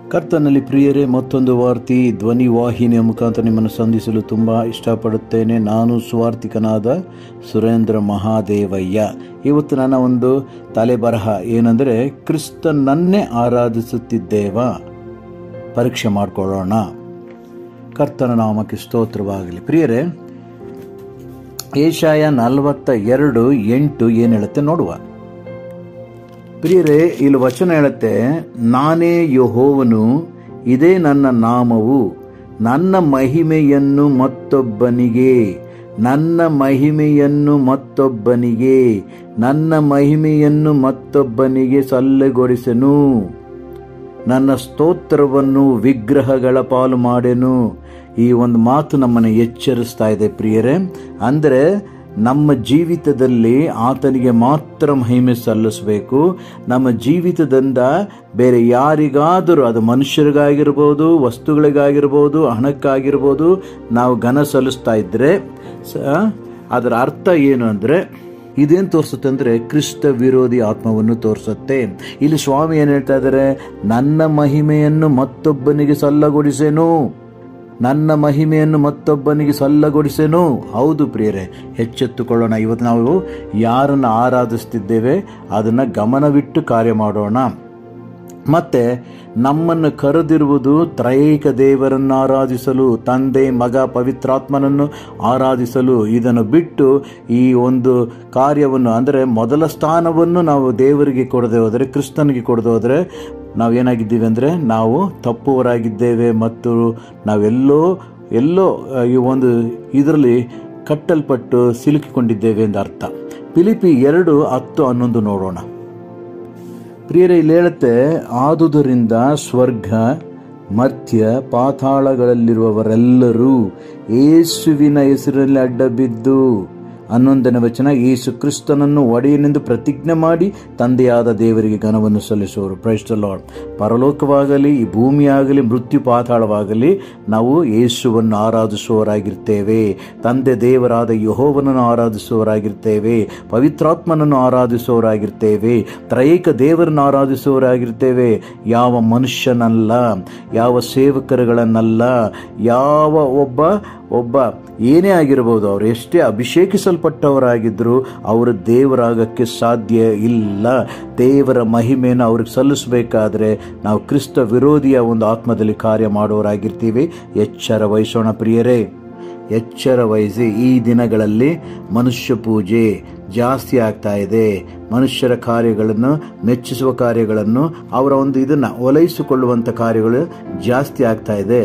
ಕರ್ತನಲ್ಲಿ ಪ್ರಿಯರೇ, ಮತ್ತೊಂದು ವಾರ್ತಿ ಧ್ವನಿ ವಾಹಿನಿಯ ಮುಖಾಂತರ ನಿಮ್ಮನ್ನು ಸಂಧಿಸಲು ತುಂಬ ಇಷ್ಟಪಡುತ್ತೇನೆ. ನಾನು ಸ್ವಾರ್ಥಿಕನಾದ ಸುರೇಂದ್ರ ಮಹಾದೇವಯ್ಯ. ಇವತ್ತು ನನ್ನ ಒಂದು ತಲೆಬರಹ ಏನಂದರೆ, ಕ್ರಿಸ್ತನನ್ನೇ ಆರಾಧಿಸುತ್ತಿದ್ದೇವಾ? ಪರೀಕ್ಷೆ ಮಾಡಿಕೊಳ್ಳೋಣ. ಕರ್ತನ ನಾಮಕ್ಕೆ ಸ್ತೋತ್ರವಾಗಲಿ. ಪ್ರಿಯರೇ, ಯೆಶಾಯ 42:8 ಏನು ಹೇಳುತ್ತೆ ನೋಡುವ. ಪ್ರಿಯರೇ, ಇಲ್ಲಿ ವಚನ ಹೇಳುತ್ತೆ, ನಾನೇ ಯೆಹೋವನು, ಇದೇ ನನ್ನ ನಾಮವು, ನನ್ನ ಮಹಿಮೆಯನ್ನು ಮತ್ತೊಬ್ಬನಿಗೆ ನನ್ನ ಮಹಿಮೆಯನ್ನು ಮತ್ತೊಬ್ಬನಿಗೆ ನನ್ನ ಮಹಿಮೆಯನ್ನು ಮತ್ತೊಬ್ಬನಿಗೆ ಸಲ್ಲಗೊಡಿಸೆನು, ನನ್ನ ಸ್ತೋತ್ರವನ್ನು ವಿಗ್ರಹಗಳ ಪಾಲು ಮಾಡೆನು. ಈ ಒಂದು ಮಾತು ನಮ್ಮನ್ನು ಎಚ್ಚರಿಸ್ತಾ ಇದೆ ಪ್ರಿಯರೇ. ಅಂದರೆ ನಮ್ಮ ಜೀವಿತದಲ್ಲಿ ಆತನಿಗೆ ಮಾತ್ರ ಮಹಿಮೆ ಸಲ್ಲಿಸಬೇಕು. ನಮ್ಮ ಜೀವಿತದಿಂದ ಬೇರೆ ಯಾರಿಗಾದರೂ, ಅದು ಮನುಷ್ಯರಿಗಾಗಿರ್ಬೋದು, ವಸ್ತುಗಳಿಗಾಗಿರ್ಬೋದು, ಹಣಕ್ಕಾಗಿರ್ಬೋದು, ನಾವು ಘನ ಸಲ್ಲಿಸ್ತಾ ಇದ್ರೆ ಅದರ ಅರ್ಥ ಏನು ಅಂದರೆ, ಇದೇನು ತೋರಿಸುತ್ತೆ ಅಂದರೆ ಕ್ರಿಸ್ತ ವಿರೋಧಿ ಆತ್ಮವನ್ನು ತೋರಿಸುತ್ತೆ. ಇಲ್ಲಿ ಸ್ವಾಮಿ ಏನು ಹೇಳ್ತಾ ಇದ್ದಾರೆ? ನನ್ನ ಮಹಿಮೆಯನ್ನು ಮತ್ತೊಬ್ಬನಿಗೆ ಸಲ್ಲಗೊಡಿಸೆನು, ನನ್ನ ಮಹಿಮೆಯನ್ನು ಮತ್ತೊಬ್ಬನಿಗೆ ಸಲ್ಲಗೊಡಿಸೆನು. ಹೌದು ಪ್ರಿಯರೇ, ಎಚ್ಚೆತ್ತುಕೊಳ್ಳೋಣ. ಇವತ್ತು ನಾವು ಯಾರನ್ನು ಆರಾಧಿಸ್ತಿದ್ದೇವೆ ಅದನ್ನು ಗಮನವಿಟ್ಟು ಕಾರ್ಯ ಮಾಡೋಣ. ಮತ್ತೆ ನಮ್ಮನ್ನು ಕರೆದಿರುವುದು ತ್ರೈಕ ದೇವರನ್ನು ಆರಾಧಿಸಲು, ತಂದೆ, ಮಗ, ಪವಿತ್ರಾತ್ಮನನ್ನು ಆರಾಧಿಸಲು. ಇದನ್ನು ಬಿಟ್ಟು ಈ ಒಂದು ಕಾರ್ಯವನ್ನು ಅಂದರೆ ಮೊದಲ ಸ್ಥಾನವನ್ನು ನಾವು ದೇವರಿಗೆ ಕೊಡದೆ ಹೋದರೆ, ಕ್ರಿಸ್ತನಿಗೆ ಕೊಡದೆ ಹೋದರೆ ನಾವೇನಾಗಿದ್ದೀವಿ ಅಂದರೆ ನಾವು ತಪ್ಪುವರಾಗಿದ್ದೇವೆ ಮತ್ತು ನಾವೆಲ್ಲೋ ಈ ಒಂದು ಇದರಲ್ಲಿ ಕಟ್ಟಲ್ಪಟ್ಟು ಸಿಲುಕಿಕೊಂಡಿದ್ದೇವೆ ಎಂದು ಅರ್ಥ. ಫಿಲಿಪ್ಪಿ 2:10-11 ನೋಡೋಣ. ಪ್ರಿಯರೇ, ಇಲ್ಲಿ ಹೇಳುತ್ತೆ, ಆದುದರಿಂದ ಸ್ವರ್ಗ, ಮರ್ತ್ಯ, ಪಾತಾಳಗಳಲ್ಲಿರುವವರೆಲ್ಲರೂ ಯೇಸುವಿನ ಹೆಸರಿನಲ್ಲಿ ಅಡ್ಡಬಿದ್ದು, 11ನೇ ವಚನ, ಯೇಸು ಕ್ರಿಸ್ತನನ್ನು ಒಡೆಯನೆಂದು ಪ್ರತಿಜ್ಞೆ ಮಾಡಿ ತಂದೆಯಾದ ದೇವರಿಗೆ ಘನವನ್ನು ಸಲ್ಲಿಸುವರು. Praise the Lord. ಪರಲೋಕವಾಗಲಿ, ಈ ಭೂಮಿಯಾಗಲಿ, ಮೃತ್ಯು ಪಾತಾಳವಾಗಲಿ, ನಾವು ಯೇಸುವನ್ನು ಆರಾಧಿಸುವವರಾಗಿರ್ತೇವೆ. ತಂದೆ ದೇವರಾದ ಯೆಹೋವನನ್ನು ಆರಾಧಿಸುವವರಾಗಿರ್ತೇವೆ. ಪವಿತ್ರಾತ್ಮನನ್ನು ಆರಾಧಿಸುವವರಾಗಿರ್ತೇವೆ. ತ್ರೈಕ ದೇವರನ್ನು ಆರಾಧಿಸುವವರಾಗಿರ್ತೇವೆ. ಯಾವ ಮನುಷ್ಯನಲ್ಲ, ಯಾವ ಸೇವಕರುಗಳನ್ನಲ್ಲ, ಯಾವ ಒಬ್ಬ ಏನೇ ಆಗಿರಬಹುದು, ಅವರು ಎಷ್ಟೇ ಅಭಿಷೇಕಿಸಲ್ಪಟ್ಟವರಾಗಿದ್ದರೂ ಅವರು ದೇವರಾಗಕ್ಕೆ ಸಾಧ್ಯ ಇಲ್ಲ. ದೇವರ ಮಹಿಮೆಯನ್ನು ಅವ್ರಿಗೆ ಸಲ್ಲಿಸಬೇಕಾದ್ರೆ ನಾವು ಕ್ರಿಸ್ತ ವಿರೋಧಿಯ ಒಂದು ಆತ್ಮದಲ್ಲಿ ಕಾರ್ಯ ಮಾಡುವವರಾಗಿರ್ತೀವಿ. ಎಚ್ಚರ ವಹಿಸೋಣ ಪ್ರಿಯರೇ, ಎಚ್ಚರ ವಹಿಸಿ. ಈ ದಿನಗಳಲ್ಲಿ ಮನುಷ್ಯ ಪೂಜೆ ಜಾಸ್ತಿ ಆಗ್ತಾ ಇದೆ. ಮನುಷ್ಯರ ಕಾರ್ಯಗಳನ್ನು ಮೆಚ್ಚಿಸುವ ಕಾರ್ಯಗಳನ್ನು, ಅವರ ಒಂದು ಇದನ್ನು ಒಲೈಸಿಕೊಳ್ಳುವಂಥ ಕಾರ್ಯಗಳು ಜಾಸ್ತಿ ಆಗ್ತಾ ಇದೆ.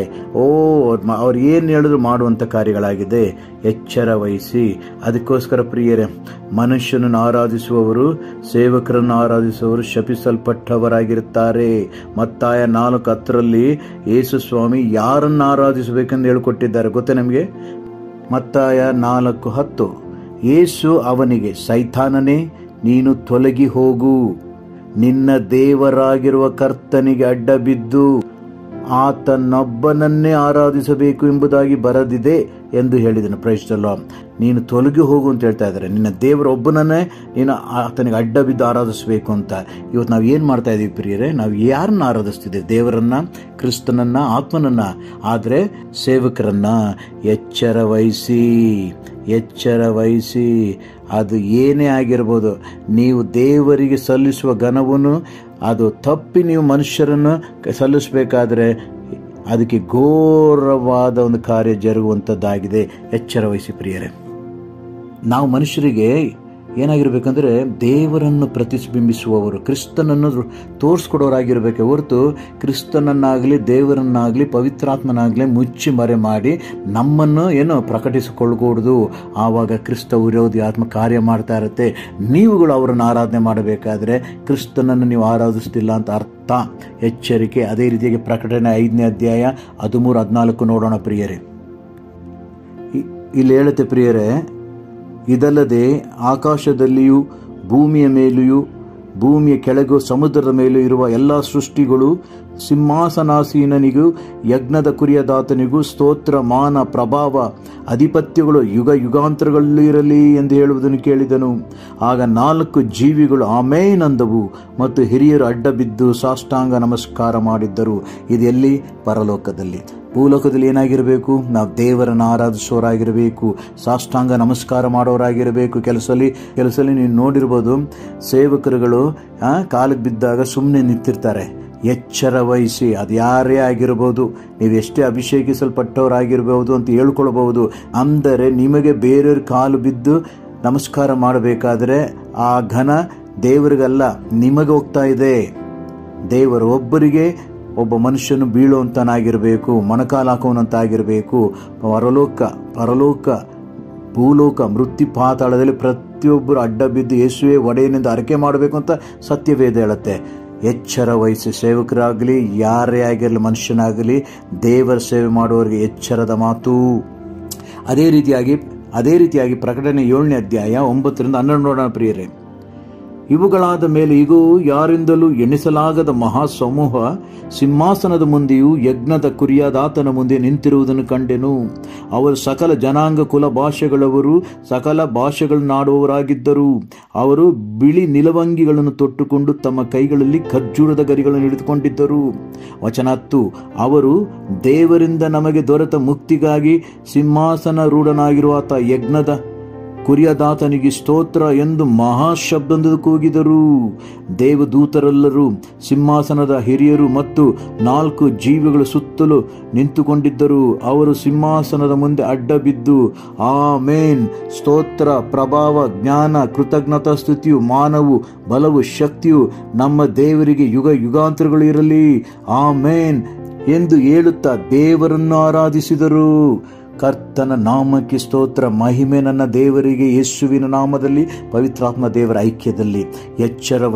ಅವ್ರು ಏನು ಹೇಳಿದ್ರು ಮಾಡುವಂಥ ಕಾರ್ಯಗಳಾಗಿದೆ. ಎಚ್ಚರ ವಹಿಸಿ. ಅದಕ್ಕೋಸ್ಕರ ಪ್ರಿಯರೇ, ಮನುಷ್ಯನನ್ನು ಆರಾಧಿಸುವವರು, ಸೇವಕರನ್ನು ಆರಾಧಿಸುವವರು ಶಪಿಸಲ್ಪಟ್ಟವರಾಗಿರುತ್ತಾರೆ. ಮತ್ತಾಯ 4:10 ಯೇಸು ಸ್ವಾಮಿ ಯಾರನ್ನು ಆರಾಧಿಸಬೇಕೆಂದು ಹೇಳಿಕೊಟ್ಟಿದ್ದಾರೆ ಗೊತ್ತೇ ನಮಗೆ? ಮತ್ತಾಯ 4:10, ಯೇಸು ಅವನಿಗೆ, ಸೈತಾನನೇ, ನೀನು ತೊಲಗಿ ಹೋಗು, ನಿನ್ನ ದೇವರಾಗಿರುವ ಕರ್ತನಿಗೆ ಅಡ್ಡಬಿದ್ದು ಆತನೊಬ್ಬನನ್ನೇ ಆರಾಧಿಸಬೇಕು ಎಂಬುದಾಗಿ ಬರೆದಿದೆ ಎಂದು ಹೇಳಿದನು. Praise the Lord. ನೀನು ತೊಲಗಿ ಹೋಗು ಅಂತ ಹೇಳ್ತಾ ಇದ್ದಾರೆ. ನಿನ್ನ ದೇವರೊಬ್ಬನನ್ನೇ ನೀನು ಆತನಿಗೆ ಅಡ್ಡ ಬಿದ್ದು ಆರಾಧಿಸಬೇಕು ಅಂತ. ಇವತ್ತು ನಾವು ಏನು ಮಾಡ್ತಾ ಇದ್ದೀವಿ ಪ್ರಿಯರೇ? ನಾವು ಯಾರನ್ನ ಆರಾಧಿಸ್ತಿದ್ದೇವೆ? ದೇವರನ್ನ, ಕ್ರಿಸ್ತನನ್ನ, ಆತ್ಮನನ್ನ. ಆದರೆ ಸೇವಕರನ್ನ. ಎಚ್ಚರ ವಹಿಸಿ, ಎಚ್ಚರ ವಹಿಸಿ. ಅದು ಏನೇ ಆಗಿರ್ಬೋದು, ನೀವು ದೇವರಿಗೆ ಸಲ್ಲಿಸುವ ಘನವನ್ನು ಅದು ತಪ್ಪಿ ನೀವು ಮನುಷ್ಯರನ್ನು ಸಲ್ಲಿಸಬೇಕಾದ್ರೆ ಅದಕ್ಕೆ ಘೋರವಾದ ಒಂದು ಕಾರ್ಯ ಜರುಗುವಂಥದ್ದಾಗಿದೆ. ಎಚ್ಚರ ವಹಿಸಿ ಪ್ರಿಯರೇ. ನಾವು ಮನುಷ್ಯರಿಗೆ ಏನಾಗಿರ್ಬೇಕಂದ್ರೆ ದೇವರನ್ನು ಪ್ರತಿಬಿಂಬಿಸುವವರು, ಕ್ರಿಸ್ತನನ್ನು ತೋರಿಸ್ಕೊಡೋರಾಗಿರ್ಬೇಕೆ ಹೊರತು ಕ್ರಿಸ್ತನನ್ನಾಗಲಿ, ದೇವರನ್ನಾಗಲಿ, ಪವಿತ್ರಾತ್ಮನಾಗಲಿ ಮುಚ್ಚಿ ಮರೆ ಮಾಡಿ ನಮ್ಮನ್ನು ಪ್ರಕಟಿಸಿಕೊಳ್ಳಕೂಡದು. ಆವಾಗ ಕ್ರಿಸ್ತ ವಿರೋಧಿ ಆತ್ಮ ಕಾರ್ಯ ಮಾಡ್ತಾ ಇರುತ್ತೆ. ನೀವುಗಳು ಅವರನ್ನು ಆರಾಧನೆ ಮಾಡಬೇಕಾದ್ರೆ ಕ್ರಿಸ್ತನನ್ನು ನೀವು ಆರಾಧಿಸ್ತಿಲ್ಲ ಅಂತ ಅರ್ಥ. ಎಚ್ಚರಿಕೆ. ಅದೇ ರೀತಿಯಾಗಿ ಪ್ರಕಟಣೆ 5ನೇ ಅಧ್ಯಾಯ 13-14 ನೋಡೋಣ ಪ್ರಿಯರೇ. ಇಲ್ಲಿ ಹೇಳುತ್ತೆ ಪ್ರಿಯರೇ, ಇದಲ್ಲದೆ ಆಕಾಶದಲ್ಲಿಯೂ ಭೂಮಿಯ ಮೇಲೆಯೂ ಭೂಮಿಯ ಕೆಳಗೂ ಸಮುದ್ರದ ಮೇಲೂ ಇರುವ ಎಲ್ಲ ಸೃಷ್ಟಿಗಳು ಸಿಂಹಾಸನಾಸೀನನಿಗೂ ಯಜ್ಞದ ಕುರಿಯದಾತನಿಗೂ ಸ್ತೋತ್ರ, ಮಾನ, ಪ್ರಭಾವ, ಅಧಿಪತ್ಯಗಳು ಯುಗ ಯುಗಾಂತರಗಳಲ್ಲಿ ಇರಲಿ ಎಂದು ಹೇಳುವುದನ್ನು ಕೇಳಿದನು. ಆಗ 4 ಜೀವಿಗಳು ಆಮೇನ್ ಅಂದವು ಮತ್ತು ಹಿರಿಯರು ಅಡ್ಡ ಬಿದ್ದು ಸಾಷ್ಟಾಂಗ ನಮಸ್ಕಾರ ಮಾಡಿದ್ದರು. ಇದು ಎಲ್ಲಿ? ಪರಲೋಕದಲ್ಲಿ. ಭೂಲೋಕದಲ್ಲಿ ಏನಾಗಿರಬೇಕು? ನಾವು ದೇವರನ್ನು ಆರಾಧಿಸೋರಾಗಿರಬೇಕು, ಸಾಷ್ಟಾಂಗ ನಮಸ್ಕಾರ ಮಾಡೋರಾಗಿರಬೇಕು. ಕೆಲಸಲ್ಲಿ ನೀವು ನೋಡಿರ್ಬೋದು, ಸೇವಕರುಗಳು ಕಾಲಿಗೆ ಬಿದ್ದಾಗ ಸುಮ್ಮನೆ ನಿಂತಿರ್ತಾರೆ. ಎಚ್ಚರ ವಹಿಸಿ, ಅದು ಯಾರೇ ಆಗಿರ್ಬೋದು, ನೀವು ಎಷ್ಟೇ ಅಭಿಷೇಕಿಸಲ್ಪಟ್ಟವರಾಗಿರ್ಬೋದು ಅಂತ ಹೇಳ್ಕೊಳ್ಬಹುದು. ಅಂದರೆ ನಿಮಗೆ ಬೇರೆಯವ್ರ ಕಾಲು ಬಿದ್ದು ನಮಸ್ಕಾರ ಮಾಡಬೇಕಾದ್ರೆ ಆ ಘನ ದೇವರಿಗಲ್ಲ, ನಿಮಗೆ ಹೋಗ್ತಾ ಇದೆ. ದೇವರು ಒಬ್ಬರಿಗೆ ಒಬ್ಬ ಮನುಷ್ಯನು ಬೀಳುವಂತನಾಗಿರಬೇಕು, ಮೊಣಕಾಲು ಹಾಕುವಂತಾಗಿರಬೇಕು. ಪರಲೋಕ, ಭೂಲೋಕ, ಮೃತ್ಯು ಪಾತಾಳದಲ್ಲಿ ಪ್ರತಿಯೊಬ್ಬರು ಅಡ್ಡ ಬಿದ್ದು ಯೇಸುವೆ ಒಡೆಯನೆಂದು ಅರಕೆ ಮಾಡಬೇಕು ಅಂತ ಸತ್ಯವೇದ ಹೇಳುತ್ತೆ. ಎಚ್ಚರ ವಹಿಸಿ, ಸೇವಕರಾಗಲಿ ಯಾರೇ ಆಗಿರಲಿ, ಮನುಷ್ಯನಾಗಲಿ, ದೇವರ ಸೇವೆ ಮಾಡುವವರಿಗೆ ಎಚ್ಚರದ ಮಾತು. ಅದೇ ರೀತಿಯಾಗಿ ಪ್ರಕಟಣೆ 7ನೇ ಅಧ್ಯಾಯ 9-12 ನೋಡೋಣ ಪ್ರಿಯರೇ. ಇವುಗಳಾದ ಮೇಲೆ ಇಗೋ, ಯಾರಿಂದಲೂ ಎಣಿಸಲಾಗದ ಮಹಾಸಮೂಹ ಸಿಂಹಾಸನದ ಮುಂದೆಯೂ ಯಜ್ಞದ ಕುರಿಯಾದಾತನ ಮುಂದೆ ನಿಂತಿರುವುದನ್ನು ಕಂಡೆನು. ಅವರು ಸಕಲ ಜನಾಂಗ, ಕುಲ, ಭಾಷೆಗಳವರು, ಸಕಲ ಭಾಷೆಗಳನ್ನಾಡುವವರಾಗಿದ್ದರು. ಅವರು ಬಿಳಿ ನಿಲವಂಗಿಗಳನ್ನು ತೊಟ್ಟುಕೊಂಡು ತಮ್ಮ ಕೈಗಳಲ್ಲಿ ಖರ್ಜೂರದ ಗರಿಗಳನ್ನು ಹಿಡಿದುಕೊಂಡಿದ್ದರು. ವಚನ 10. ಅವರು ದೇವರಿಂದ ನಮಗೆ ದೊರೆತ ಮುಕ್ತಿಗಾಗಿ ಸಿಂಹಾಸನ ರೂಢನಾಗಿರುವಾತ ಯಜ್ಞದ ಕುರಿಯದಾತನಿಗೆ ಸ್ತೋತ್ರ ಎಂದು ಮಹಾಶಬ್ದದಿಂದ ಕೂಗಿದರು. ದೇವದೂತರೆಲ್ಲರೂ, ಸಿಂಹಾಸನದ ಹಿರಿಯರು ಮತ್ತು 4 ಜೀವಿಗಳು ಸುತ್ತಲೂ ನಿಂತುಕೊಂಡಿದ್ದರು. ಅವರು ಸಿಂಹಾಸನದ ಮುಂದೆ ಅಡ್ಡ ಬಿದ್ದು, ಆಮೇನ್, ಸ್ತೋತ್ರ, ಪ್ರಭಾವ, ಜ್ಞಾನ, ಕೃತಜ್ಞತಾ ಸ್ತುತಿಯು, ಮಾನವು, ಬಲವು, ಶಕ್ತಿಯು ನಮ್ಮ ದೇವರಿಗೆ ಯುಗ ಯುಗಾಂತರಗಳು ಇರಲಿ, ಆಮೇನ್ ಎಂದು ಹೇಳುತ್ತಾ ದೇವರನ್ನು ಆರಾಧಿಸಿದರು. ಕರ್ತನ ನಾಮಕ್ಕೆ ಸ್ತೋತ್ರ, ಮಹಿಮೆ ನನ್ನ ದೇವರಿಗೆ, ಯೇಸುವಿನ ನಾಮದಲ್ಲಿ, ಪವಿತ್ರಾತ್ಮ ದೇವರ ಐಕ್ಯದಲ್ಲಿ. ಎಚ್ಚರ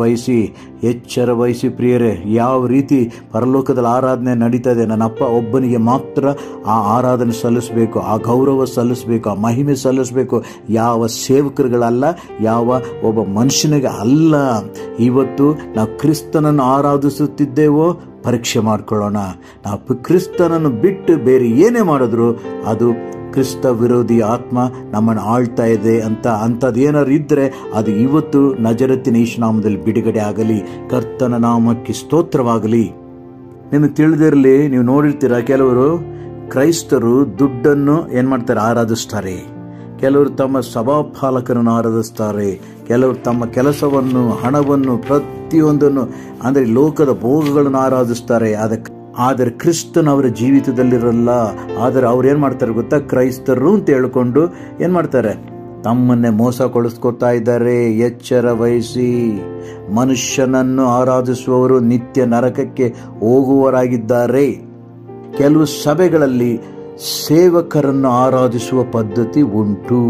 ವಹಿಸಿ ಪ್ರಿಯರೇ, ಯಾವ ರೀತಿ ಪರಲೋಕದಲ್ಲಿ ಆರಾಧನೆ ನಡೀತದೆ. ನನ್ನ ಅಪ್ಪ ಒಬ್ಬನಿಗೆ ಮಾತ್ರ ಆ ಆರಾಧನೆ ಸಲ್ಲಿಸಬೇಕು, ಆ ಗೌರವ ಸಲ್ಲಿಸಬೇಕು, ಆ ಮಹಿಮೆ ಸಲ್ಲಿಸಬೇಕು. ಯಾವ ಸೇವಕರುಗಳಲ್ಲ, ಯಾವ ಒಬ್ಬ ಮನುಷ್ಯನಿಗೆ ಅಲ್ಲ. ಇವತ್ತು ನಾವು ಕ್ರಿಸ್ತನನ್ನು ಆರಾಧಿಸುತ್ತಿದ್ದೇವೋ ಪರೀಕ್ಷೆ ಮಾಡ್ಕೊಳ್ಳೋಣ. ನಾವು ಕ್ರಿಸ್ತನನ್ನು ಬಿಟ್ಟು ಬೇರೆ ಏನೇ ಮಾಡಿದ್ರು ಅದು ಕ್ರಿಸ್ತ ವಿರೋಧಿ ಆತ್ಮ ನಮ್ಮನ್ನು ಆಳ್ತಾ ಇದೆ ಅಂಥದ್ದೇನಾದ್ರು ಇದ್ದರೆ ಅದು ಇವತ್ತು ನಜರತ್ತಿನ ಯೇಸು ನಾಮದಲ್ಲಿ ಬಿಡುಗಡೆ ಆಗಲಿ. ಕರ್ತನ ನಾಮಕ್ಕೆ ಸ್ತೋತ್ರವಾಗಲಿ. ನಿಮಗೆ ತಿಳಿದಿರಲಿ, ನೀವು ನೋಡಿರ್ತೀರ, ಕೆಲವರು ಕ್ರೈಸ್ತರು ದುಡ್ಡನ್ನು ಏನು ಮಾಡ್ತಾರೆ? ಆರಾಧಿಸ್ತಾರೆ. ಕೆಲವರು ತಮ್ಮ ಸಭಾಪಾಲಕರನ್ನು ಆರಾಧಿಸ್ತಾರೆ. ಕೆಲವರು ತಮ್ಮ ಕೆಲಸವನ್ನು, ಹಣವನ್ನು, ಪ್ರತಿಯೊಂದನ್ನು, ಅಂದರೆ ಲೋಕದ ಭೋಗಗಳನ್ನು ಆರಾಧಿಸ್ತಾರೆ. ಆದರೆ ಕ್ರಿಸ್ತನ ಅವರ ಜೀವಿತದಲ್ಲಿರಲ್ಲ. ಆದರೆ ಅವ್ರು ಏನು ಮಾಡ್ತಾರೆ ಗೊತ್ತಾ? ಕ್ರೈಸ್ತರು ಅಂತ ಹೇಳ್ಕೊಂಡು ಏನು ಮಾಡ್ತಾರೆ? ತಮ್ಮನ್ನೇ ಮೋಸಗೊಳಿಸ್ಕೊತಾ ಇದ್ದಾರೆ. ಎಚ್ಚರ ವಹಿಸಿ. ಮನುಷ್ಯನನ್ನು ಆರಾಧಿಸುವವರು ನಿತ್ಯ ನರಕಕ್ಕೆ ಹೋಗುವವರಾಗಿದ್ದಾರೆ. ಕೆಲವು ಸಭೆಗಳಲ್ಲಿ ಸೇವಕರನ್ನು ಆರಾಧಿಸುವ ಪದ್ಧತಿ ಉಂಟು.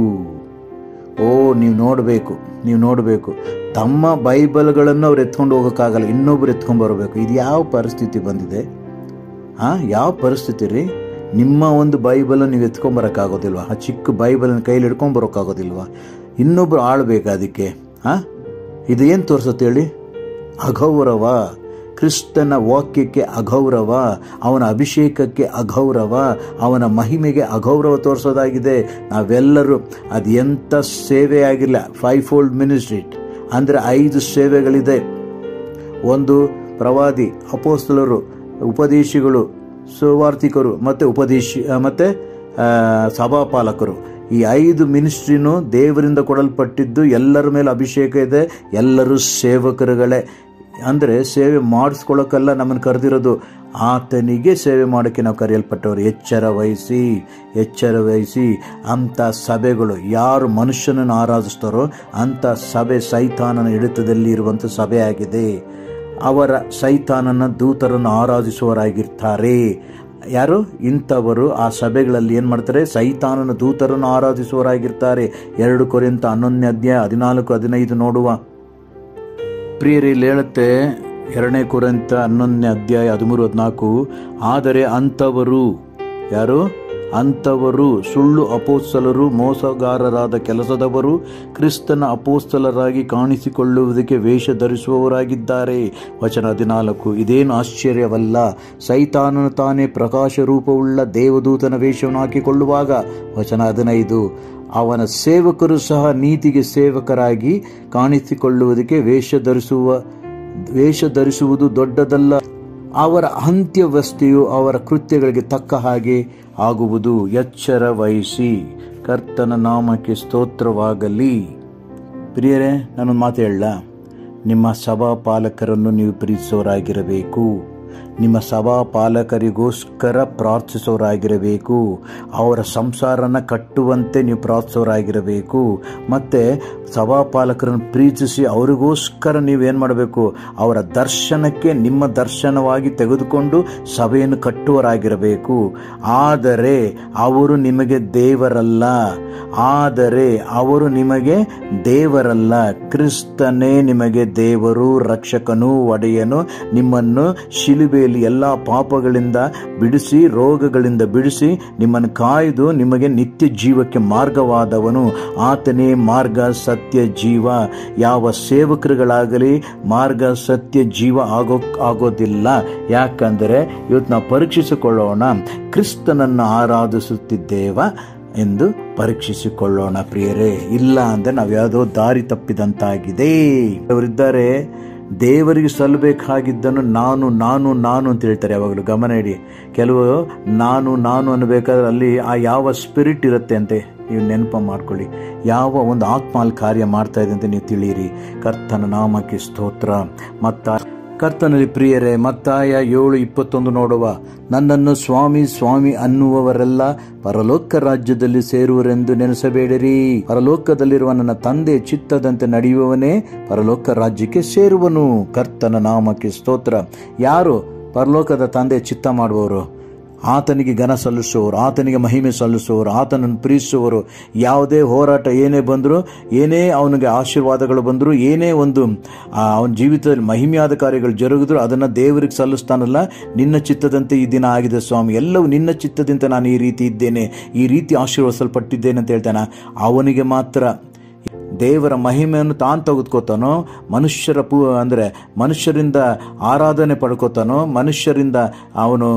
ನೀವು ನೋಡಬೇಕು, ತಮ್ಮ ಬೈಬಲ್ಗಳನ್ನು ಅವ್ರು ಎತ್ಕೊಂಡು ಹೋಗೋಕ್ಕಾಗಲ್ಲ, ಇನ್ನೊಬ್ರು ಎತ್ಕೊಂಡು ಬರಬೇಕು. ಇದು ಯಾವ ಪರಿಸ್ಥಿತಿ ಬಂದಿದೆ? ಯಾವ ಪರಿಸ್ಥಿತಿ ರೀ? ನಿಮ್ಮ ಒಂದು ಬೈಬಲನ್ನು ನೀವು ಎತ್ಕೊಂಬರೋಕ್ಕಾಗೋದಿಲ್ವಾ? ಆ ಚಿಕ್ಕ ಬೈಬಲನ್ನು ಕೈಲಿ ಹಿಡ್ಕೊಂಡು ಬರೋಕ್ಕಾಗೋದಿಲ್ವಾ? ಇನ್ನೊಬ್ರು ಆಳ್ಬೇಕು ಅದಕ್ಕೆ. ಇದು ಏನು ತೋರಿಸುತ್ತೆ ಹೇಳಿ? ಅಗೌರವ. ಕ್ರಿಸ್ತನ ವಾಕ್ಯಕ್ಕೆ ಅಗೌರವ, ಅವನ ಅಭಿಷೇಕಕ್ಕೆ ಅಗೌರವ, ಅವನ ಮಹಿಮೆಗೆ ಅಗೌರವ ತೋರಿಸೋದಾಗಿದೆ. ನಾವೆಲ್ಲರೂ ಅದು ಎಂಥ ಸೇವೆ ಆಗಿಲ್ಲ, 5-fold ಮಿನಿಸ್ಟ್ರಿ ಅಂದರೆ 5 ಸೇವೆಗಳಿದೆ. ಒಂದು ಪ್ರವಾದಿ, ಅಪೊಸ್ತಲರು, ಉಪದೇಶಿಗಳು, ಸುವಾರ್ತಿಕರು ಮತ್ತು ಸಭಾಪಾಲಕರು. ಈ 5 ಮಿನಿಸ್ಟ್ರಿನೂ ದೇವರಿಂದ ಕೊಡಲ್ಪಟ್ಟಿದ್ದು. ಎಲ್ಲರ ಮೇಲೆ ಅಭಿಷೇಕ ಇದೆ. ಎಲ್ಲರೂ ಸೇವಕರುಗಳೇ. ಅಂದರೆ ಸೇವೆ ಮಾಡಿಸ್ಕೊಳ್ಳೋಕ್ಕಲ್ಲ ನಮ್ಮನ್ನು ಕರೆದಿರೋದು, ಆತನಿಗೆ ಸೇವೆ ಮಾಡೋಕ್ಕೆ ನಾವು ಕರೆಯಲ್ಪಟ್ಟವರು. ಎಚ್ಚರ ವಹಿಸಿ. ಅಂಥ ಸಭೆಗಳು, ಯಾರು ಮನುಷ್ಯನನ್ನು ಆರಾಧಿಸ್ತಾರೋ ಅಂಥ ಸಭೆ ಸೈತಾನನ ಹಿಡಿತದಲ್ಲಿ ಇರುವಂಥ ಸಭೆ ಆಗಿದೆ. ಅವರ ಸೈತಾನನ ದೂತರನ್ನು ಆರಾಧಿಸುವವರಾಗಿರ್ತಾರೆ. ಯಾರು? ಇಂಥವರು ಆ ಸಭೆಗಳಲ್ಲಿ ಏನು ಮಾಡ್ತಾರೆ? ಸೈತಾನನ ದೂತರನ್ನು ಆರಾಧಿಸುವವರಾಗಿರ್ತಾರೆ. 2 ಕೊರಿಂಥ 11ನೇ ಅಧ್ಯಾಯ 14-15 ನೋಡುವ ಪ್ರಿಯರೇ. ಇಲ್ಲಿ ಹೇಳುತ್ತೆ 2 ಕೊರಿಂಥ 11ನೇ ಅಧ್ಯಾಯ 13-14. ಆದರೆ ಅಂಥವರು ಯಾರು? ಅಂಥವರು ಸುಳ್ಳು ಅಪೋಸ್ತಲರು, ಮೋಸಗಾರರಾದ ಕೆಲಸದವರು, ಕ್ರಿಸ್ತನ ಅಪೋಸ್ತಲರಾಗಿ ಕಾಣಿಸಿಕೊಳ್ಳುವುದಕ್ಕೆ ವೇಷ ಧರಿಸುವವರಾಗಿದ್ದಾರೆ. ವಚನ 14. ಇದೇನು ಆಶ್ಚರ್ಯವಲ್ಲ, ಸೈತಾನನು ತಾನೇ ಪ್ರಕಾಶ ರೂಪವುಳ್ಳ ದೇವದೂತನ ವೇಷವನ್ನು ಹಾಕಿಕೊಳ್ಳುವಾಗ. ವಚನ 15. ಅವನ ಸೇವಕರು ಸಹ ನೀತಿಗೆ ಸೇವಕರಾಗಿ ಕಾಣಿಸಿಕೊಳ್ಳುವುದಕ್ಕೆ ವೇಷ ಧರಿಸುವುದು ದೊಡ್ಡದಲ್ಲ. ಅವರ ಅಂತ್ಯವಸ್ಥೆಯು ಅವರ ಕೃತ್ಯಗಳಿಗೆ ತಕ್ಕ ಹಾಗೆ ಆಗುವುದು. ಎಚ್ಚರ ವಹಿಸಿ. ಕರ್ತನ ನಾಮಕ್ಕೆ ಸ್ತೋತ್ರವಾಗಲಿ. ಪ್ರಿಯರೇ, ನಾನೊಂದು ಮಾತು ಹೇಳಲ್ಲ. ನಿಮ್ಮ ಸಭಾಪಾಲಕರನ್ನು ನೀವು ಪ್ರೀತಿಸೋರಾಗಿರಬೇಕು. ನಿಮ್ಮ ಸಭಾಪಾಲಕರಿಗೋಸ್ಕರ ಪ್ರಾರ್ಥಿಸೋರಾಗಿರಬೇಕು. ಅವರ ಸಂಸಾರನ ಕಟ್ಟುವಂತೆ ನೀವು ಪ್ರಾರ್ಥಿಸೋರಾಗಿರಬೇಕು. ಮತ್ತು ಸಭಾಪಾಲಕರನ್ನು ಪ್ರೀತಿಸಿ ಅವರಿಗೋಸ್ಕರ ನೀವೇನು ಮಾಡಬೇಕು? ಅವರ ದರ್ಶನಕ್ಕೆ ನಿಮ್ಮ ದರ್ಶನವಾಗಿ ತೆಗೆದುಕೊಂಡು ಸಭೆಯನ್ನು ಕಟ್ಟುವರಾಗಿರಬೇಕು. ಆದರೆ ಅವರು ನಿಮಗೆ ದೇವರಲ್ಲ. ಕ್ರಿಸ್ತನೇ ನಿಮಗೆ ದೇವರು, ರಕ್ಷಕನೂ ಒಡೆಯನು. ನಿಮ್ಮನ್ನು ಶಿಲುಬೆಯಲ್ಲಿ ಎಲ್ಲ ಪಾಪಗಳಿಂದ ಬಿಡಿಸಿ, ರೋಗಗಳಿಂದ ಬಿಡಿಸಿ, ನಿಮ್ಮನ್ನು ಕಾಯ್ದು ನಿಮಗೆ ನಿತ್ಯ ಜೀವಕ್ಕೆ ಮಾರ್ಗವಾದವನು. ಆತನೇ ಮಾರ್ಗ, ಸತ್ಯ, ಜೀವ. ಯಾವ ಸೇವಕರುಗಳಾಗಲಿ ಮಾರ್ಗ, ಸತ್ಯ, ಜೀವ ಆಗೋದಿಲ್ಲ. ಯಾಕಂದರೆ ಇವತ್ತು ನಾವು ಪರೀಕ್ಷಿಸಿಕೊಳ್ಳೋಣ, ಕ್ರಿಸ್ತನನ್ನು ಆರಾಧಿಸುತ್ತಿದ್ದೇವ ಎಂದು ಪರೀಕ್ಷಿಸಿಕೊಳ್ಳೋಣ ಪ್ರಿಯರೇ. ಇಲ್ಲ ಅಂದರೆ ನಾವು ಯಾವುದೋ ದಾರಿ ತಪ್ಪಿದಂತಾಗಿದೆ. ಅವರಿದ್ದಾರೆ, ದೇವರಿಗೆ ಸಲ್ಲಬೇಕಾಗಿದ್ದನ್ನು ನಾನು ಅಂತ ಹೇಳ್ತಾರೆ ಯಾವಾಗಲೂ. ಗಮನ ಇಡಿ. ಕೆಲವು ನಾನು ಅನ್ನಬೇಕಾದ್ರೆ ಅಲ್ಲಿ ಆ ಯಾವ ಸ್ಪಿರಿಟ್ ಇರುತ್ತೆ ಅಂತ ನೀವು ನೆನಪು ಮಾಡ್ಕೊಳ್ಳಿ. ಯಾವ ಒಂದು ಆತ್ಮ ಅಲ್ಲಿ ಕಾರ್ಯ ಮಾಡ್ತಾ ಇದೆ ಅಂತ ನೀವು ತಿಳಿಯಿರಿ. ಕರ್ತನ ನಾಮಕ್ಕೆ ಸ್ತೋತ್ರ. ಕರ್ತನಲ್ಲಿ ಪ್ರಿಯರೇ, ಮತ್ತಾಯ 7:21 ನೋಡುವ. ನನ್ನನ್ನು ಸ್ವಾಮಿ ಸ್ವಾಮಿ ಅನ್ನುವವರೆಲ್ಲ ಪರಲೋಕ ರಾಜ್ಯದಲ್ಲಿ ಸೇರುವರೆಂದು ನೆನೆಸಬೇಡಿರಿ. ಪರಲೋಕದಲ್ಲಿರುವ ನನ್ನ ತಂದೆ ಚಿತ್ತದಂತೆ ನಡೆಯುವವನೇ ಪರಲೋಕ ರಾಜ್ಯಕ್ಕೆ ಸೇರುವನು. ಕರ್ತನ ನಾಮಕ್ಕೆ ಸ್ತೋತ್ರ. ಯಾರು ಪರಲೋಕದ ತಂದೆ ಚಿತ್ತ ಮಾಡುವವರು? ಆತನಿಗೆ ಘನ ಸಲ್ಲಿಸುವವರು, ಆತನಿಗೆ ಮಹಿಮೆ ಸಲ್ಲಿಸುವವರು, ಆತನನ್ನು ಪ್ರೀತಿಸುವವರು. ಯಾವುದೇ ಹೋರಾಟ ಏನೇ ಬಂದರೂ, ಏನೇ ಅವನಿಗೆ ಆಶೀರ್ವಾದಗಳು ಬಂದರೂ, ಏನೇ ಒಂದು ಅವನ ಜೀವಿತದಲ್ಲಿ ಮಹಿಮೆಯಾದ ಕಾರ್ಯಗಳು ಜರುಗಿದ್ರು ಅದನ್ನು ದೇವರಿಗೆ ಸಲ್ಲಿಸ್ತಾನಲ್ಲ. ನಿನ್ನ ಚಿತ್ತದಂತೆ ಈ ದಿನ ಆಗಿದೆ ಸ್ವಾಮಿ, ಎಲ್ಲವೂ ನಿನ್ನ ಚಿತ್ತದಂತೆ ನಾನು ಈ ರೀತಿ ಇದ್ದೇನೆ, ಈ ರೀತಿ ಆಶೀರ್ವದಿಸಲ್ಪಟ್ಟಿದ್ದೇನೆ ಅಂತ ಹೇಳ್ತಾನೆ. ಅವನಿಗೆ ಮಾತ್ರ ದೇವರ ಮಹಿಮೆಯನ್ನು ತಾನು ತೆಗೆದುಕೋತಾನೋ, ಮನುಷ್ಯರಿಂದ ಆರಾಧನೆ ಪಡ್ಕೋತಾನೋ, ಮನುಷ್ಯರಿಂದ ಅವನು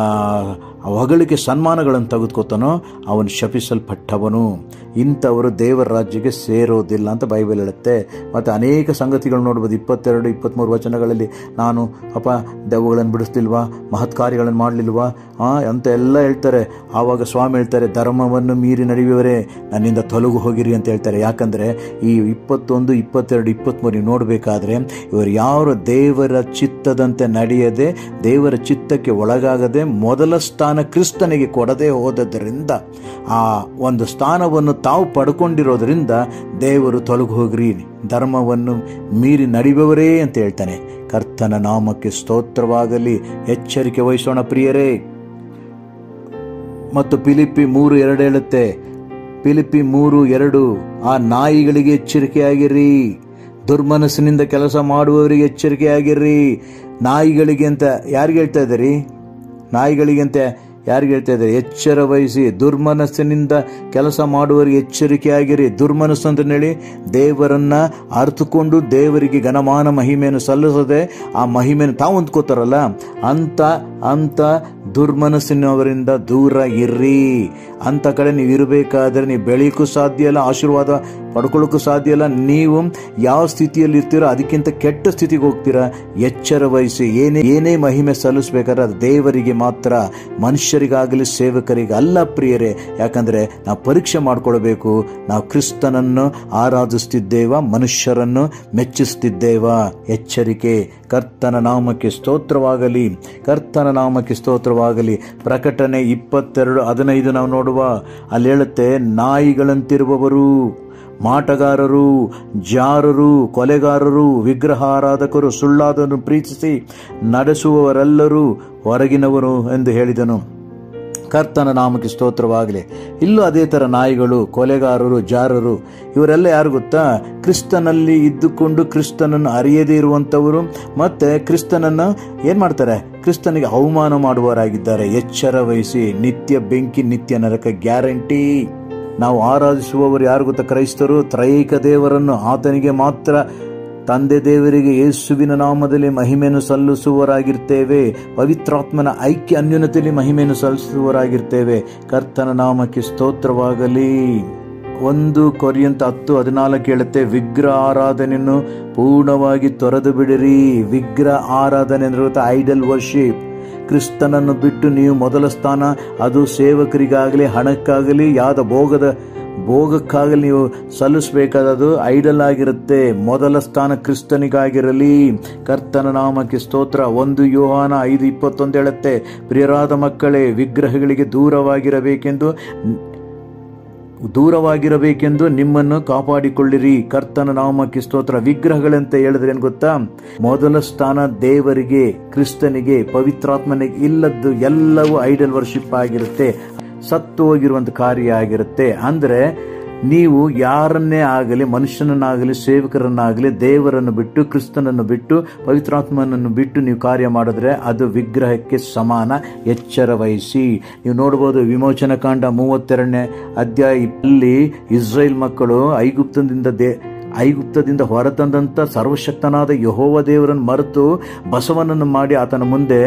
ಹೊಗಳಿಕೆ ಸನ್ಮಾನಗಳನ್ನು ತೆಗೆದುಕೋತಾನೋ, ಅವನು ಶಪಿಸಲ್ಪಟ್ಟವನು. ಇಂಥವರು ದೇವರ ರಾಜ್ಯಕ್ಕೆ ಸೇರೋದಿಲ್ಲ ಅಂತ ಬೈಬಲ್ ಹೇಳುತ್ತೆ. ಮತ್ತು ಅನೇಕ ಸಂಗತಿಗಳು ನೋಡ್ಬೋದು. 22-23 ವಚನಗಳಲ್ಲಿ ನಾನು ದೆವ್ವಗಳನ್ನು ಬಿಡಿಸ್ಲಿಲ್ವಾ, ಮಹತ್ ಕಾರ್ಯಗಳನ್ನು ಮಾಡಲಿಲ್ವಾ ಅಂತ ಎಲ್ಲ ಹೇಳ್ತಾರೆ. ಆವಾಗ ಸ್ವಾಮಿ ಹೇಳ್ತಾರೆ, ಧರ್ಮವನ್ನು ಮೀರಿ ನಡೆಯುವವರೇ ನನ್ನಿಂದ ತೊಲಗು ಹೋಗಿರಿ ಅಂತ ಹೇಳ್ತಾರೆ. ಯಾಕಂದರೆ ಈ 21, 22, 23 ನೋಡಬೇಕಾದ್ರೆ ಇವರು ಯಾರು ದೇವರ ಚಿತ್ತದಂತೆ ನಡೆಯದೆ, ದೇವರ ಚಿತ್ತಕ್ಕೆ ಒಳಗಾಗದೆ, ಮೊದಲ ಸ್ಥಾನ ಕ್ರಿಸ್ತನಿಗೆ ಕೊಡದೆ ಹೋದದ್ದರಿಂದ, ಆ ಒಂದು ಸ್ಥಾನವನ್ನು ತಾವು ಪಡ್ಕೊಂಡಿರೋದ್ರಿಂದ ದೇವರು ತೊಲಗು ಹೋಗ್ರಿ, ಧರ್ಮವನ್ನು ಮೀರಿ ನಡೆಯುವವರೇ ಅಂತ ಹೇಳ್ತಾನೆ. ಕರ್ತನ ನಾಮಕ್ಕೆ ಸ್ತೋತ್ರವಾಗಲಿ. ಎಚ್ಚರಿಕೆ ವಹಿಸೋಣ ಪ್ರಿಯರೇ. ಮತ್ತು ಫಿಲಿಪ್ಪಿ 3:2 ಹೇಳುತ್ತೆ. ಫಿಲಿಪ್ಪಿ 3:2, ಆ ನಾಯಿಗಳಿಗೆ ಎಚ್ಚರಿಕೆಯಾಗಿರ್ರಿ, ದುರ್ಮನಸ್ಸಿನಿಂದ ಕೆಲಸ ಮಾಡುವವರಿಗೆ ಎಚ್ಚರಿಕೆಯಾಗಿರ್ರಿ. ನಾಯಿಗಳಿಗೆ ಅಂತ ಯಾರಿಗೆ ಹೇಳ್ತಾ ಇದ್ದೀರಿ? ನಾಯಿಗಳಿಗೆ ಅಂತ ಯಾರಿಗೆ ಹೇಳ್ತಾ ಇದ್ದಾರೆ? ಎಚ್ಚರ ವಹಿಸಿ, ದುರ್ಮನಸ್ಸಿನಿಂದ ಕೆಲಸ ಮಾಡುವವರಿಗೆ ಎಚ್ಚರಿಕೆಯಾಗಿರಿ. ದುರ್ಮನಸ್ಸು ಅಂತ ಹೇಳಿ ದೇವರನ್ನ ಅರ್ಥಕೊಂಡು ದೇವರಿಗೆ ಘನಮಾನ ಮಹಿಮೆಯನ್ನು ಸಲ್ಲಿಸದೆ ಆ ಮಹಿಮೆಯನ್ನು ತಾವು ಹೊಂದ್ಕೋತಾರಲ್ಲ, ಅಂತ ದುರ್ಮನಸ್ಸಿನವರಿಂದ ದೂರ ಇರ್ರಿ. ಅಂತ ಕಡೆ ನೀವು ಇರಬೇಕಾದ್ರೆ ನೀವು ಬೆಳೆಯೋಕ್ಕೂ ಸಾಧ್ಯ ಇಲ್ಲ, ಆಶೀರ್ವಾದ ಪಡ್ಕೊಳ್ಳೋಕ್ಕೂ ಸಾಧ್ಯ ಇಲ್ಲ. ನೀವು ಯಾವ ಸ್ಥಿತಿಯಲ್ಲಿ ಇರ್ತೀರೋ ಅದಕ್ಕಿಂತ ಕೆಟ್ಟ ಸ್ಥಿತಿಗೆ ಹೋಗ್ತೀರಾ. ಎಚ್ಚರ ವಹಿಸಿ. ಏನೇ ಮಹಿಮೆ ಸಲ್ಲಿಸಬೇಕಾದ್ರೆ ಅದು ದೇವರಿಗೆ ಮಾತ್ರ, ಮನುಷ್ಯರಿಗಾಗಲಿ ಸೇವಕರಿಗೆ ಅಲ್ಲ ಪ್ರಿಯರೇ. ಯಾಕಂದರೆ ನಾವು ಪರೀಕ್ಷೆ ಮಾಡಿಕೊಳ್ಬೇಕು. ನಾವು ಕ್ರಿಸ್ತನನ್ನು ಆರಾಧಿಸ್ತಿದ್ದೇವ, ಮನುಷ್ಯರನ್ನು ಮೆಚ್ಚಿಸ್ತಿದ್ದೇವಾ? ಎಚ್ಚರಿಕೆ. ಕರ್ತನ ನಾಮಕ್ಕೆ ಸ್ತೋತ್ರವಾಗಲಿ, ಕರ್ತನ ನಾಮಕ್ಕೆ ಸ್ತೋತ್ರವಾಗಲಿ. ಪ್ರಕಟಣೆ 22:15 ನಾವು ನೋಡುವ. ಅಲ್ಲಿ ಹೇಳುತ್ತೆ, ನಾಯಿಗಳಂತಿರುವವರು, ಮಾಟಗಾರರು, ಜಾರರು, ಕೊಲೆಗಾರರು, ವಿಗ್ರಹಾರಾಧಕರು, ಸುಳ್ಳಾದನ್ನು ಪ್ರೀತಿಸಿ ನಡೆಸುವವರೆಲ್ಲರೂ ಹೊರಗಿನವರು ಎಂದು ಹೇಳಿದನು. ಕರ್ತನ ನಾಮಕ್ಕೆ ಸ್ತೋತ್ರವಾಗಲಿ. ಇಲ್ಲೂ ಅದೇ ಥರ ನಾಯಿಗಳು, ಕೊಲೆಗಾರರು, ಜಾರರು, ಇವರೆಲ್ಲ ಯಾರು ಗೊತ್ತಾ? ಕ್ರಿಸ್ತನಲ್ಲಿ ಇದ್ದುಕೊಂಡು ಕ್ರಿಸ್ತನನ್ನು ಅರಿಯದೇ ಇರುವಂಥವರು. ಮತ್ತು ಕ್ರಿಸ್ತನನ್ನು ಏನು ಮಾಡ್ತಾರೆ? ಕ್ರಿಸ್ತನಿಗೆ ಅವಮಾನ ಮಾಡುವವರಾಗಿದ್ದಾರೆ. ಎಚ್ಚರ ವಹಿಸಿ. ನಿತ್ಯ ಬೆಂಕಿ, ನಿತ್ಯ ನರಕ ಗ್ಯಾರಂಟಿ. ನಾವು ಆರಾಧಿಸುವವರು ಯಾರು ಗೊತ್ತಾ? ಕ್ರೈಸ್ತರು ತ್ರೈಕ ದೇವರನ್ನು, ಆತನಿಗೆ ಮಾತ್ರ, ತಂದೆ ದೇವರಿಗೆ ಯೇಸುವಿನ ನಾಮದಲ್ಲಿ ಮಹಿಮೆಯನ್ನು ಸಲ್ಲಿಸುವವರಾಗಿರ್ತೇವೆ. ಪವಿತ್ರಾತ್ಮನ ಐಕ್ಯ ಅನ್ಯೋನ್ಯತೆಯಲ್ಲಿ ಮಹಿಮೆಯನ್ನು ಸಲ್ಲಿಸುವವರಾಗಿರ್ತೇವೆ. ಕರ್ತನ ನಾಮಕ್ಕೆ ಸ್ತೋತ್ರವಾಗಲಿ. 1 ಕೊರಿಂಥ 10:14 ಹೇಳುತ್ತೆ, ವಿಗ್ರಹ ಆರಾಧನೆಯನ್ನು ಪೂರ್ಣವಾಗಿ ತೊರೆದು ಬಿಡಿರಿ. ವಿಗ್ರಹ ಆರಾಧನೆ ಅಂದ್ರೆ ಐಡಲ್ ವರ್ಷಿಪ್. ಕ್ರಿಸ್ತನನ್ನು ಬಿಟ್ಟು ನೀವು ಮೊದಲ ಸ್ಥಾನ, ಅದು ಸೇವಕರಿಗಾಗಲಿ ಹಣಕ್ಕಾಗಲಿ ಯಾವ್ದ ಭೋಗಕ್ಕಾಗಲಿ ನೀವು ಸಲ್ಲಿಸಬೇಕಾದದು ಐಡಲ್ ಆಗಿರುತ್ತೆ. ಮೊದಲ ಸ್ಥಾನ ಕ್ರಿಸ್ತನಿಗಾಗಿರಲಿ. ಕರ್ತನ ನಾಮಕ್ಕೆ ಸ್ತೋತ್ರ. 1 ಯೋಹಾನ 5:21 ಹೇಳುತ್ತೆ, ಪ್ರಿಯರಾದ ಮಕ್ಕಳೇ, ವಿಗ್ರಹಗಳಿಗೆ ದೂರವಾಗಿರಬೇಕೆಂದು ನಿಮ್ಮನ್ನು ಕಾಪಾಡಿಕೊಳ್ಳಿರಿ. ಕರ್ತನ ನಾಮಕ್ಕೆ ಸ್ತೋತ್ರ. ವಿಗ್ರಹಗಳಂತ ಹೇಳಿದ್ರೆ ಏನ್ ಗೊತ್ತಾ? ಮೊದಲ ಸ್ಥಾನ ದೇವರಿಗೆ, ಕ್ರಿಸ್ತನಿಗೆ, ಪವಿತ್ರಾತ್ಮನಿಗೆ ಇಲ್ಲದ್ದು ಎಲ್ಲವೂ ಐಡಲ್ ವರ್ಷಿಪ್ ಆಗಿರುತ್ತೆ. ಸತ್ತು ಹೋಗಿರುವಂತ ಕಾರ್ಯ ಆಗಿರುತ್ತೆ. ಅಂದ್ರೆ ನೀವು ಯಾರನ್ನೇ ಆಗಲಿ, ಮನುಷ್ಯನನ್ನಾಗಲಿ, ಸೇವಕರನ್ನಾಗಲಿ, ದೇವರನ್ನು ಬಿಟ್ಟು, ಕ್ರಿಸ್ತನನ್ನು ಬಿಟ್ಟು, ಪವಿತ್ರಾತ್ಮನನ್ನು ಬಿಟ್ಟು ನೀವು ಕಾರ್ಯ ಮಾಡಿದ್ರೆ ಅದು ವಿಗ್ರಹಕ್ಕೆ ಸಮಾನ. ಎಚ್ಚರ ವಹಿಸಿ. ನೀವು ನೋಡಬಹುದು ವಿಮೋಚನಾ ಕಾಂಡ 32ನೇ ಅಧ್ಯಾಯದಲ್ಲಿ ಇಸ್ರೇಲ್ ಮಕ್ಕಳು ಐಗುಪ್ತದಿಂದ ಹೊರತಂದಂತ ಸರ್ವಶಕ್ತನಾದ ಯೆಹೋವ ದೇವರನ್ನು ಮರೆತು ಬಸವನನ್ನು ಮಾಡಿ ಆತನ ಮುಂದೆ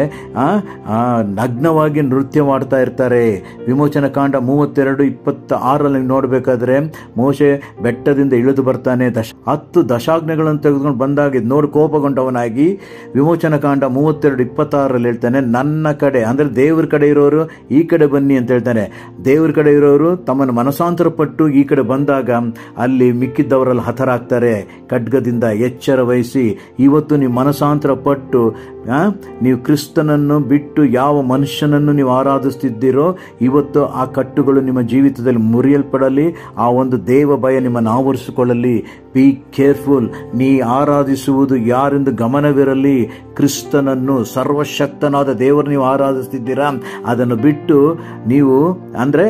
ನಗ್ನವಾಗಿ ನೃತ್ಯ ಮಾಡ್ತಾ ಇರ್ತಾರೆ. ವಿಮೋಚನಾ ಕಾಂಡ 32:26 ನೋಡ್ಬೇಕಾದ್ರೆ ಮೋಶೆ ಬೆಟ್ಟದಿಂದ ಇಳಿದು ಬರ್ತಾನೆ. 10 ದಶಾಜ್ಞೆಗಳನ್ನು ತೆಗೆದುಕೊಂಡು ಬಂದಾಗ ನೋಡಿ ಕೋಪಗೊಂಡವನಾಗಿ ವಿಮೋಚನಾ ಕಾಂಡ 32:26 ಹೇಳ್ತಾನೆ, ನನ್ನ ಕಡೆ ಅಂದ್ರೆ ದೇವ್ರ ಕಡೆ ಇರೋರು ಈ ಕಡೆ ಬನ್ನಿ ಅಂತ ಹೇಳ್ತಾನೆ. ದೇವ್ರ ಕಡೆ ಇರೋರು ತಮ್ಮನ್ನು ಮನಸಾಂತರ ಪಟ್ಟು ಈ ಕಡೆ ಬಂದಾಗ ಅಲ್ಲಿ ಮಿಕ್ಕಿದ್ದವರಲ್ಲಿ ಹತರಾಗ್ತಾರೆ ಖಡ್ಗದಿಂದ. ಎಚ್ಚರ ವಹಿಸಿ. ಇವತ್ತು ನೀವು ಮನಸಾಂತರ ಪಟ್ಟು ನೀವು ಕ್ರಿಸ್ತನನ್ನು ಬಿಟ್ಟು ಯಾವ ಮನುಷ್ಯನನ್ನು ನೀವು ಆರಾಧಿಸ್ತಿದ್ದೀರೋ ಇವತ್ತು ಆ ಕಟ್ಟುಗಳು ನಿಮ್ಮ ಜೀವಿತದಲ್ಲಿ ಮುರಿಯಲ್ಪಡಲಿ. ಆ ಒಂದು ದೇವ ಭಯ ನಿಮ್ಮನ್ನು ಆವರಿಸಿಕೊಳ್ಳಲಿ. Be careful. ನೀ ಆರಾಧಿಸುವುದು ಯಾರೆಂದು ಗಮನವಿರಲಿ. ಕ್ರಿಸ್ತನನ್ನು, ಸರ್ವಶಕ್ತನಾದ ದೇವರು ನೀವು ಆರಾಧಿಸ್ತಿದ್ದೀರಾ, ಅದನ್ನು ಬಿಟ್ಟು ನೀವು ಅಂದ್ರೆ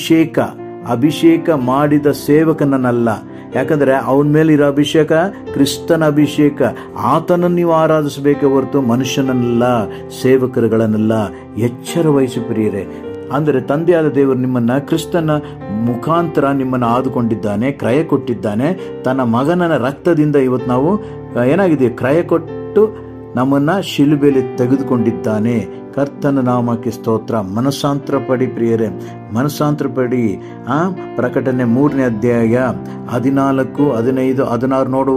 ಅಭಿಷೇಕ ಮಾಡಿದ ಸೇವಕನನ್ನಲ್ಲ. ಯಾಕಂದ್ರೆ ಅವನ ಮೇಲೆ ಇರೋ ಅಭಿಷೇಕ ಕ್ರಿಸ್ತನ ಅಭಿಷೇಕ. ಆತನನ್ನು ನೀವು ಆರಾಧಿಸಬೇಕೆ ಹೊರತು ಮನುಷ್ಯನನ್ನೆಲ್ಲ, ಸೇವಕರುಗಳನ್ನೆಲ್ಲ. ಎಚ್ಚರ ವಹಿಸಿ ಪ್ರಿಯರೇ. ಅಂದರೆ ತಂದೆಯಾದ ದೇವರು ನಿಮ್ಮನ್ನ ಕ್ರಿಸ್ತನ ಮುಖಾಂತರ ನಿಮ್ಮನ್ನು ಆದುಕೊಂಡಿದ್ದಾನೆ, ಕ್ರಯ ಕೊಟ್ಟಿದ್ದಾನೆ. ತನ್ನ ಮಗನ ರಕ್ತದಿಂದ ಇವತ್ತು ನಾವು ಏನಾಗಿದ್ದೀವಿ? ಕ್ರಯ ಕೊಟ್ಟು ನಮ್ಮನ್ನ ಶಿಲುಬೆಯಲ್ಲಿ ತೆಗೆದುಕೊಂಡಿದ್ದಾನೆ. ಕರ್ತನ ನಾಮಕ್ಕೆ ಸ್ತೋತ್ರ. ಮನಸ್ಸಾಂತರ ಪಡಿ ಪ್ರಿಯರೇ, ಮನಸ್ಸಾಂತರ ಪಡಿ. ಪ್ರಕಟಣೆ 3ನೇ ಅಧ್ಯಾಯ 14, 15, 16 ನೋಡುವ.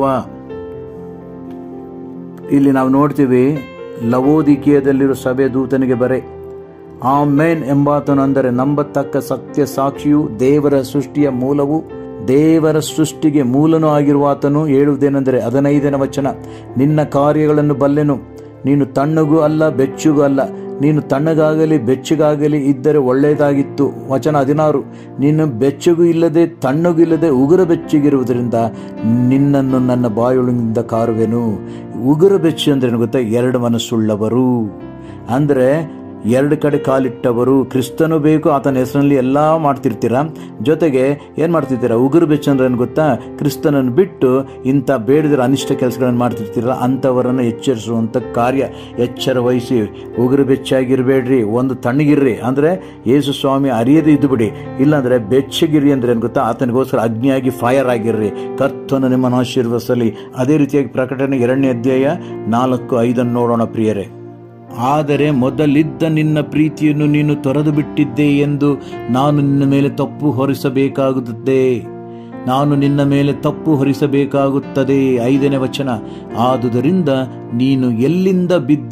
ಇಲ್ಲಿ ನಾವು ನೋಡ್ತೀವಿ, ಲವೋದಿಕೀಯದಲ್ಲಿರೋ ಸಭೆ ದೂತನಿಗೆ ಬರೆ. ಆಮೇನ್ ಎಂಬಾತನು ಅಂದರೆ ನಂಬತಕ್ಕ ಸತ್ಯ ಸಾಕ್ಷಿಯು, ದೇವರ ಸೃಷ್ಟಿಯ ಮೂಲವು, ದೇವರ ಸೃಷ್ಟಿಗೆ ಮೂಲನೂ ಆಗಿರುವ ಆತನು ಹೇಳುವುದೇನೆಂದರೆ 15ನೇ ವಚನ, ನಿನ್ನ ಕಾರ್ಯಗಳನ್ನು ಬಲ್ಲೆನು, ನೀನು ತಣ್ಣಗೂ ಅಲ್ಲ ಬೆಚ್ಚಗೂ ಅಲ್ಲ. ನೀನು ತಣ್ಣಗಾಗಲಿ ಬೆಚ್ಚಗಾಗಲಿ ಇದ್ದರೆ ಒಳ್ಳೆಯದಾಗಿತ್ತು. ವಚನ 16, ನೀನು ಬೆಚ್ಚಗೂ ಇಲ್ಲದೆ ತಣ್ಣಗೂ ಇಲ್ಲದೆ ಉಗುರ ಬೆಚ್ಚಗಿರುವುದರಿಂದ ನಿನ್ನನ್ನು ನನ್ನ ಬಾಯೊಳಗಿಂದ ಕಾರುವೆನು. ಉಗುರ ಬೆಚ್ಚು ಅಂದ್ರೆ ಗೊತ್ತಾ? 2 ಮನಸ್ಸುಳ್ಳವರು ಅಂದ್ರೆ 2 ಕಡೆ ಕಾಲಿಟ್ಟವರು. ಕ್ರಿಸ್ತನು ಬೇಕು, ಆತನ ಹೆಸರಿನಲ್ಲಿ ಎಲ್ಲ ಮಾಡ್ತಿರ್ತೀರ. ಜೊತೆಗೆ ಏನ್ ಮಾಡ್ತಿರ್ತೀರ? ಉಗುರು ಬೆಚ್ಚಂದ್ರೆ ಏನ್ ಗೊತ್ತಾ? ಕ್ರಿಸ್ತನನ್ನು ಬಿಟ್ಟು ಇಂಥ ಬೇಡದಿರೋ ಅನಿಷ್ಟ ಕೆಲಸಗಳನ್ನು ಮಾಡ್ತಿರ್ತೀರಲ್ಲ, ಅಂಥವರನ್ನು ಎಚ್ಚರಿಸುವಂತ ಕಾರ್ಯ. ಎಚ್ಚರ ವಹಿಸಿ. ಉಗುರು ಬೆಚ್ಚಾಗಿರ್ಬೇಡ್ರಿ, ಒಂದು ತಣ್ಣಗಿರ್ರಿ. ಅಂದ್ರೆ ಯೇಸು ಸ್ವಾಮಿ ಅರಿಯದೇ ಇದ್ದು ಬಿಡಿ. ಇಲ್ಲಾಂದ್ರೆ ಬೆಚ್ಚಗಿರಿ ಅಂದ್ರೆ ಏನ್ ಗೊತ್ತಾ? ಆತನಿಗೋಸ್ಕರ ಅಗ್ನಿಯಾಗಿ ಫೈರ್ ಆಗಿರ್ರಿ. ಕರ್ತನು ನಿಮ್ಮನ್ನು ಆಶೀರ್ವದಿಸಲಿ. ಅದೇ ರೀತಿಯಾಗಿ ಪ್ರಕಟಣೆ 2ನೇ ಅಧ್ಯಾಯ 4, 5 ನೋಡೋಣ ಪ್ರಿಯರೇ. ಆದರೆ ಮೊದಲಿದ್ದ ನಿನ್ನ ಪ್ರೀತಿಯನ್ನು ನೀನು ತೊರೆದು ಬಿಟ್ಟಿದ್ದೆ ಎಂದು ನಾನು ನಿನ್ನ ಮೇಲೆ ತಪ್ಪು ಹೊರಿಸಬೇಕಾಗುತ್ತದೆ. 5ನೇ ವಚನ, ಆದುದರಿಂದ ನೀನು ಎಲ್ಲಿಂದ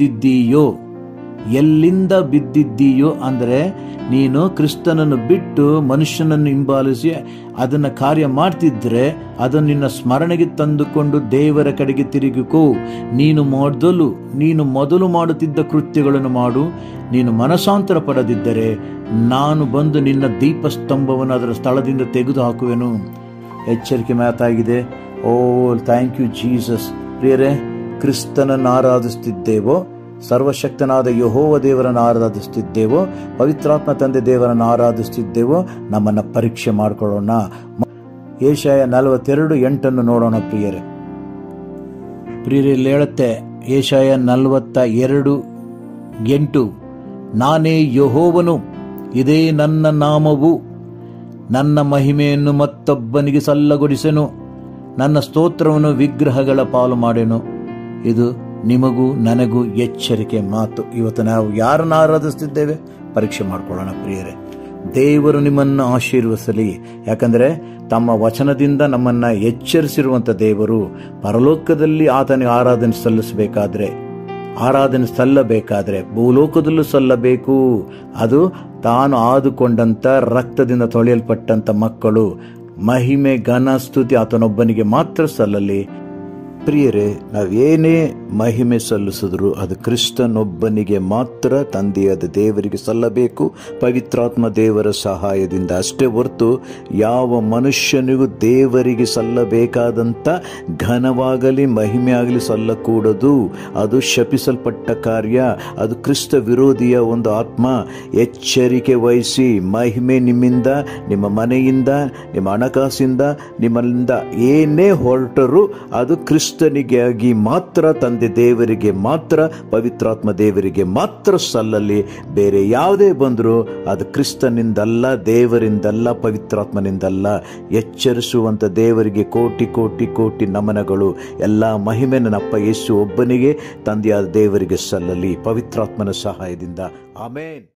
ಬಿದ್ದಿದ್ದೀಯೋ ಅಂದರೆ ನೀನು ಕ್ರಿಸ್ತನನ್ನು ಬಿಟ್ಟು ಮನುಷ್ಯನನ್ನು ಹಿಂಬಾಲಿಸಿ ಅದನ್ನ ಕಾರ್ಯ ಮಾಡ್ತಿದ್ರೆ ಅದನ್ನು ನಿನ್ನ ಸ್ಮರಣೆಗೆ ತಂದುಕೊಂಡು ದೇವರ ಕಡೆಗೆ ತಿರುಗಿಕೋ. ನೀನು ಮೊದಲು ಮಾಡುತ್ತಿದ್ದ ಕೃತ್ಯಗಳನ್ನು ಮಾಡು. ನೀನು ಮನಸಾಂತರ ಪಡದಿದ್ದರೆ ನಾನು ಬಂದು ನಿನ್ನ ದೀಪಸ್ತಂಭವನ್ನು ಅದರ ಸ್ಥಳದಿಂದ ತೆಗೆದು ಹಾಕುವೆನು. ಎಚ್ಚರಿಕೆ ಮಾತಾಗಿದೆ. Oh thank you Jesus. ಪ್ರಿಯರೇ, ಕ್ರಿಸ್ತನನ್ನು ಆರಾಧಿಸುತ್ತಿದ್ದೇವೋ, ಸರ್ವಶಕ್ತನಾದ ಯೆಹೋವ ದೇವರನ್ನು ಆರಾಧಿಸುತ್ತಿದ್ದೇವೋ, ಪವಿತ್ರಾತ್ಮ ತಂದೆ ದೇವರನ್ನು ಆರಾಧಿಸುತ್ತಿದ್ದೇವೋ, ನಮ್ಮನ್ನ ಪರೀಕ್ಷೆ ಮಾಡಿಕೊಳ್ಳೋಣ. ಯೆಶಾಯ 42:8 ನೋಡೋಣ ಪ್ರಿಯರೇ. ಇಲ್ಲಿ ಹೇಳುತ್ತೆ ಯೆಶಾಯ 42 8 ನಾನೇ ಯೆಹೋವನು, ಇದೇ ನನ್ನ ನಾಮವು, ನನ್ನ ಮಹಿಮೆಯನ್ನು ಮತ್ತೊಬ್ಬನಿಗೆ ಸಲ್ಲಗೊಡಿಸೆನು, ನನ್ನ ಸ್ತೋತ್ರವನ್ನು ವಿಗ್ರಹಗಳ ಪಾಲು ಮಾಡೆನು. ಇದು ನಿಮಗೂ ನನಗೂ ಎಚ್ಚರಿಕೆ ಮಾತು. ಇವತ್ತು ನಾವು ಯಾರನ್ನು ಆರಾಧಿಸ್ತಿದ್ದೇವೆ ಪರೀಕ್ಷೆ ಮಾಡ್ಕೊಳ್ಳೋಣ ಪ್ರಿಯರೇ. ದೇವರು ನಿಮ್ಮನ್ನು ಆಶೀರ್ವದಿಸಲಿ. ಯಾಕಂದರೆ ತಮ್ಮ ವಚನದಿಂದ ನಮ್ಮನ್ನು ಎಚ್ಚರಿಸಿರುವಂಥ ದೇವರು ಪರಲೋಕದಲ್ಲಿ ಆತನಿಗೆ ಆರಾಧನೆ ಸಲ್ಲಬೇಕಾದ್ರೆ ಭೂಲೋಕದಲ್ಲೂ ಸಲ್ಲಬೇಕು. ಅದು ತಾನು ಆದುಕೊಂಡಂಥ ರಕ್ತದಿಂದ ತೊಳೆಯಲ್ಪಟ್ಟಂಥ ಮಕ್ಕಳು ಮಹಿಮೆ ಘನ ಸ್ತುತಿ ಆತನೊಬ್ಬನಿಗೆ ಮಾತ್ರ ಸಲ್ಲಲಿ. ಪ್ರಿಯರೇ, ನಾವೇನೇ ಮಹಿಮೆ ಸಲ್ಲಿಸಿದ್ರು ಅದು ಕ್ರಿಸ್ತನೊಬ್ಬನಿಗೆ ಮಾತ್ರ, ತಂದೆಯಾದ ದೇವರಿಗೆ ಸಲ್ಲಬೇಕು, ಪವಿತ್ರಾತ್ಮ ದೇವರ ಸಹಾಯದಿಂದ ಅಷ್ಟೇ ಹೊರತು ಯಾವ ಮನುಷ್ಯನಿಗೂ ದೇವರಿಗೆ ಸಲ್ಲಬೇಕಾದಂಥ ಘನವಾಗಲಿ ಮಹಿಮೆ ಆಗಲಿ ಸಲ್ಲಕೂಡದು. ಅದು ಶಪಿಸಲ್ಪಟ್ಟ ಕಾರ್ಯ, ಅದು ಕ್ರಿಸ್ತ ವಿರೋಧಿಯ ಒಂದು ಆತ್ಮ. ಎಚ್ಚರಿಕೆ ವಹಿಸಿ. ಮಹಿಮೆ ನಿಮ್ಮಿಂದ, ನಿಮ್ಮ ಮನೆಯಿಂದ, ನಿಮ್ಮ ಹಣಕಾಸಿಂದ, ನಿಮ್ಮಿಂದ ಏನೇ ಹೊರಟರೂ ಅದು ಕ್ರಿಸ್ತನಿಗಾಗಿ ಮಾತ್ರ, ತಂದೆ ದೇವರಿಗೆ ಮಾತ್ರ, ಪವಿತ್ರಾತ್ಮ ದೇವರಿಗೆ ಮಾತ್ರ ಸಲ್ಲಲಿ. ಬೇರೆ ಯಾವುದೇ ಬಂದರೂ ಅದು ಕ್ರಿಸ್ತನಿಂದಲ್ಲ, ದೇವರಿಂದಲ್ಲ, ಪವಿತ್ರಾತ್ಮನಿಂದಲ್ಲ. ಎಚ್ಚರಿಸುವಂಥ ದೇವರಿಗೆ ಕೋಟಿ ಕೋಟಿ ಕೋಟಿ ನಮನಗಳು. ಎಲ್ಲ ಮಹಿಮೆ ನನ್ನಪ್ಪ ಯೇಸು ಒಬ್ಬನಿಗೆ, ತಂದೆಯಾದ ದೇವರಿಗೆ ಸಲ್ಲಲಿ, ಪವಿತ್ರಾತ್ಮನ ಸಹಾಯದಿಂದ. ಆಮೇನ್.